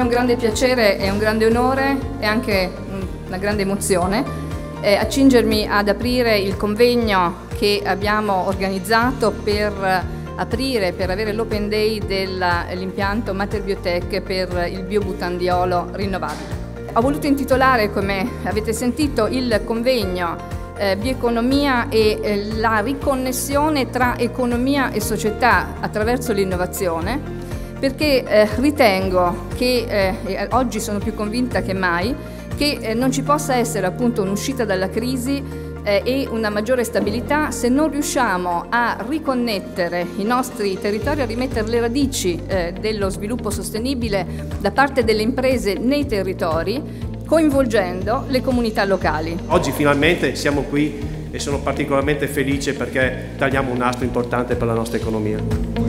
un grande piacere e un grande onore e anche una grande emozione accingermi ad aprire il convegno che abbiamo organizzato per avere l'Open Day dell'impianto Mater Biotech per il biobutandiolo rinnovabile. Ho voluto intitolare, come avete sentito, il convegno Bioeconomia e la riconnessione tra economia e società attraverso l'innovazione, perché ritengo che, oggi sono più convinta che mai, che non ci possa essere appunto un'uscita dalla crisi e una maggiore stabilità se non riusciamo a riconnettere i nostri territori, a rimettere le radici dello sviluppo sostenibile da parte delle imprese nei territori, coinvolgendo le comunità locali. Oggi finalmente siamo qui e sono particolarmente felice perché tagliamo un nastro importante per la nostra economia.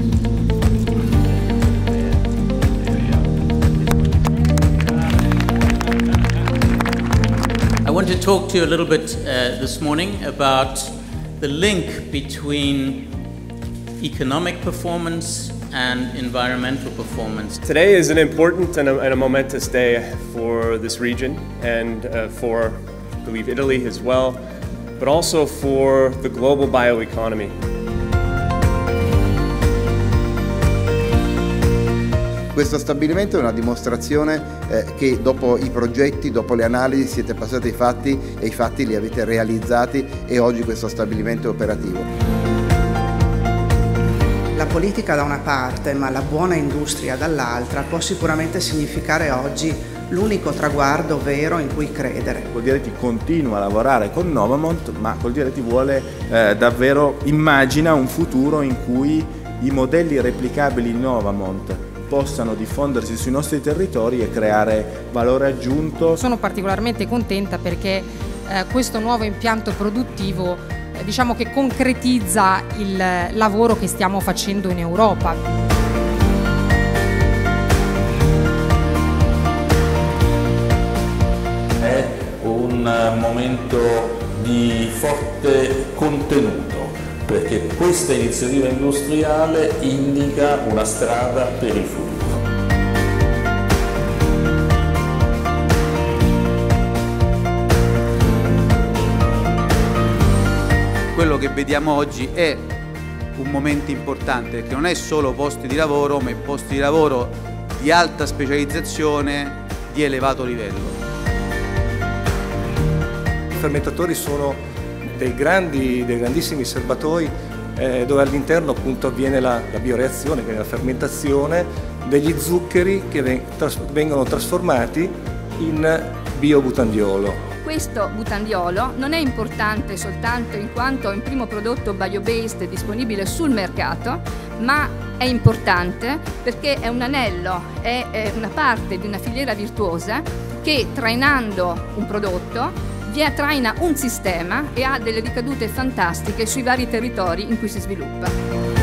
I want to talk to you a little bit this morning about the link between economic performance and environmental performance. Today is an important and a momentous day for this region and for, I believe, Italy as well, but also for the global bioeconomy. Questo stabilimento è una dimostrazione che dopo i progetti, dopo le analisi siete passati ai fatti e i fatti li avete realizzati e oggi questo stabilimento è operativo. La politica da una parte, ma la buona industria dall'altra, può sicuramente significare oggi l'unico traguardo vero in cui credere. Coldiretti continua a lavorare con Novamont, ma Coldiretti vuole davvero, immagina un futuro in cui i modelli replicabili di Novamont possano diffondersi sui nostri territori e creare valore aggiunto. Sono particolarmente contenta perché questo nuovo impianto produttivo diciamo che concretizza il lavoro che stiamo facendo in Europa. È un momento di forte contenuto, perché questa iniziativa industriale indica una strada per il futuro. Quello che vediamo oggi è un momento importante, perché non è solo posti di lavoro, ma è posti di lavoro di alta specializzazione, di elevato livello. I fermentatori sono dei grandissimi serbatoi dove all'interno appunto avviene la bioreazione, quindi la fermentazione degli zuccheri che vengono trasformati in biobutandiolo. Questo butandiolo non è importante soltanto in quanto è un primo prodotto bio-based disponibile sul mercato, ma è importante perché è un anello, è una parte di una filiera virtuosa che, trainando un prodotto, traina un sistema e ha delle ricadute fantastiche sui vari territori in cui si sviluppa.